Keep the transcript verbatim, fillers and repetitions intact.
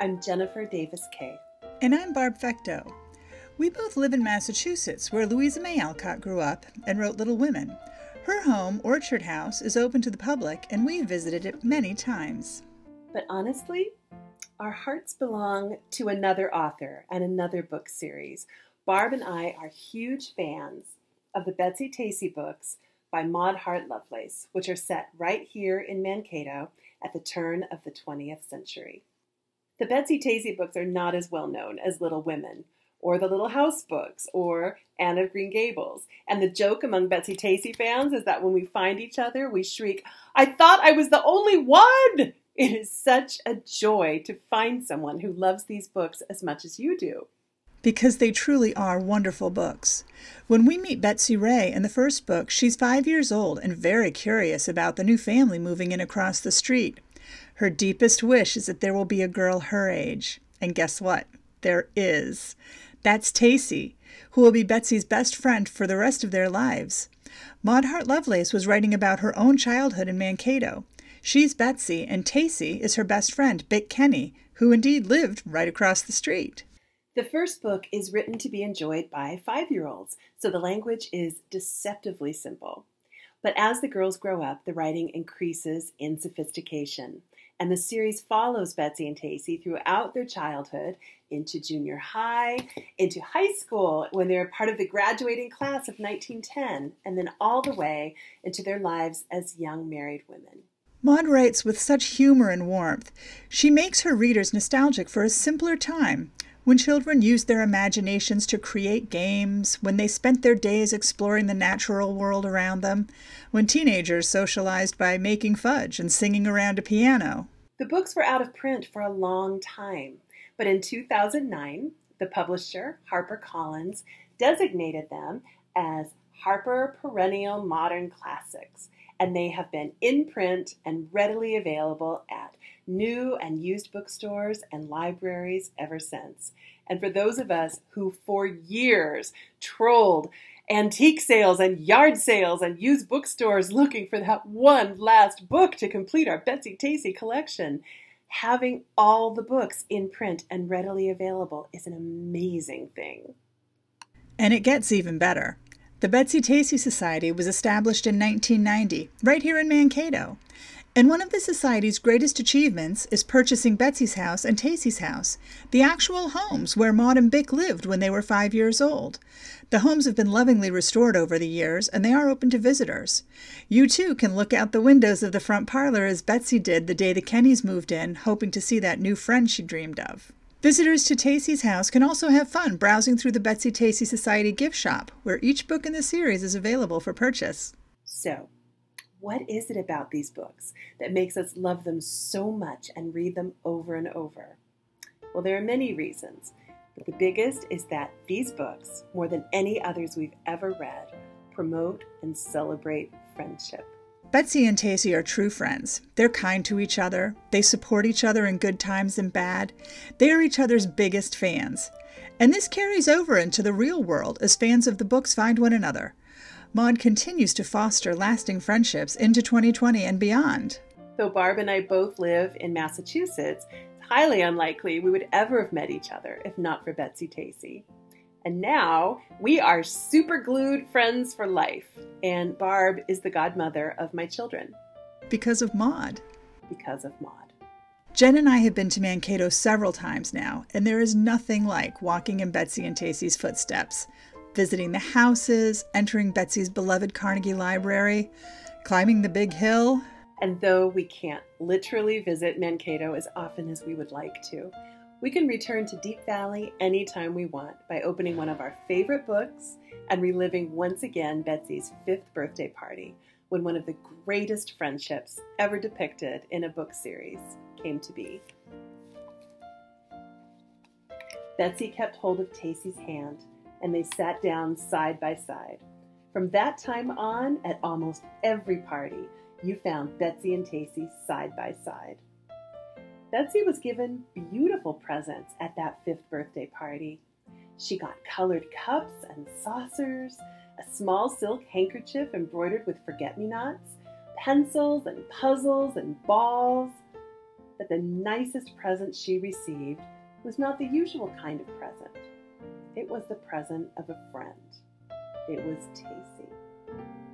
I'm Jennifer Davis-Kay. And I'm Barb Fecteau. We both live in Massachusetts, where Louisa May Alcott grew up and wrote Little Women. Her home, Orchard House, is open to the public, and we've visited it many times. But honestly, our hearts belong to another author and another book series. Barb and I are huge fans of the Betsy-Tacy books by Maud Hart Lovelace, which are set right here in Mankato at the turn of the twentieth century. The Betsy-Tacy books are not as well known as Little Women, or the Little House books, or Anne of Green Gables. And the joke among Betsy-Tacy fans is that when we find each other, we shriek, "I thought I was the only one!" It is such a joy to find someone who loves these books as much as you do. Because they truly are wonderful books. When we meet Betsy Ray in the first book, she's five years old and very curious about the new family moving in across the street. Her deepest wish is that there will be a girl her age. And guess what? There is. That's Tacy, who will be Betsy's best friend for the rest of their lives. Maud Hart Lovelace was writing about her own childhood in Mankato. She's Betsy, and Tacy is her best friend, Bick Kenny, who indeed lived right across the street. The first book is written to be enjoyed by five-year-olds, so the language is deceptively simple. But as the girls grow up, the writing increases in sophistication. And the series follows Betsy and Tacy throughout their childhood, into junior high, into high school, when they're part of the graduating class of nineteen ten, and then all the way into their lives as young married women. Maud writes with such humor and warmth. She makes her readers nostalgic for a simpler time, when children used their imaginations to create games, when they spent their days exploring the natural world around them, when teenagers socialized by making fudge and singing around a piano. The books were out of print for a long time, but in two thousand nine, the publisher, HarperCollins, designated them as Harper Perennial Modern Classics, and they have been in print and readily available at new and used bookstores and libraries ever since. And for those of us who for years trolled antique sales and yard sales and used bookstores looking for that one last book to complete our Betsy-Tacy collection, having all the books in print and readily available is an amazing thing. And it gets even better. The Betsy-Tacy Society was established in nineteen ninety, right here in Mankato. And one of the Society's greatest achievements is purchasing Betsy's house and Tacy's house, the actual homes where Maud and Bick lived when they were five years old. The homes have been lovingly restored over the years, and they are open to visitors. You, too, can look out the windows of the front parlor as Betsy did the day the Kennys moved in, hoping to see that new friend she dreamed of. Visitors to Tacy's house can also have fun browsing through the Betsy-Tacy Society gift shop, where each book in the series is available for purchase. So, what is it about these books that makes us love them so much and read them over and over? Well, there are many reasons, but the biggest is that these books, more than any others we've ever read, promote and celebrate friendship. Betsy and Tacy are true friends. They're kind to each other. They support each other in good times and bad. They are each other's biggest fans. And this carries over into the real world as fans of the books find one another. Maud continues to foster lasting friendships into twenty twenty and beyond. Though Barb and I both live in Massachusetts, it's highly unlikely we would ever have met each other if not for Betsy-Tacy. And now we are super glued friends for life, and Barb is the godmother of my children. Because of Maud. Because of Maud. Jen and I have been to Mankato several times now, and there is nothing like walking in Betsy and Tacy's footsteps. Visiting the houses, entering Betsy's beloved Carnegie Library, climbing the big hill. And though we can't literally visit Mankato as often as we would like to, we can return to Deep Valley anytime we want by opening one of our favorite books and reliving once again Betsy's fifth birthday party, when one of the greatest friendships ever depicted in a book series came to be. Betsy kept hold of Tacy's hand, and they sat down side by side. From that time on, at almost every party, you found Betsy and Tacy side by side. Betsy was given beautiful presents at that fifth birthday party. She got colored cups and saucers, a small silk handkerchief embroidered with forget-me-nots, pencils and puzzles and balls. that the nicest present she received was not the usual kind of present. It was the present of a friend. It was Tacy.